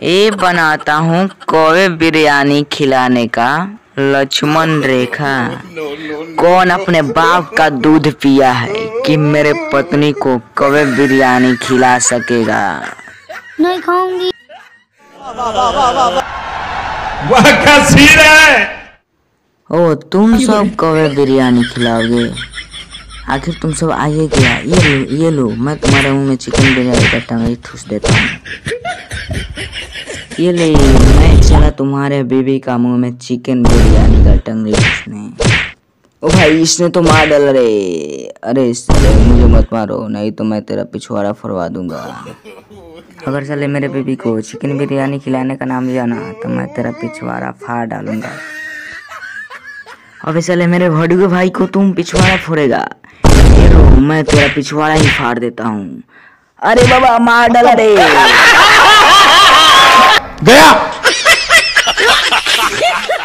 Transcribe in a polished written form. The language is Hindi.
ये बनाता हूँ कौवे बिरयानी खिलाने का लक्ष्मण रेखा। कौन अपने बाप का दूध पिया है कि मेरे पत्नी को कौवे बिरयानी खिला सकेगा? नहीं खाऊंगी। वह कसीर है। ओ तुम सब कौवे बिरयानी खिलाओगे? आखिर तुम सब आइए क्या? ये लो मैं तुम्हारे मुंह में चिकन बिरयानी का टंगड़ी ठूस देता हूँ। ये ले मैं चला तुम्हारे बीबी का मुंह में चिकन बिरयानी का टंगड़ी ठूसने। ओ भाई इसने तो मार डाल रे। अरे मुझे मत मारो नहीं तो मैं तेरा पिछवाड़ा फरवा दूंगा। अगर चले मेरे बीबी को चिकन बिरयानी खिलाने का नाम लिया ना तो मैं तेरा पिछवाड़ा फाड़ डालूंगा। अबे चले मेरे भड़ुगे भाई को तुम पिछवाड़ा फोड़ेगा। ये लो मैं तेरा पिछवाड़ा ही फाड़ देता हूँ। अरे बाबा मार डाला रे। गया।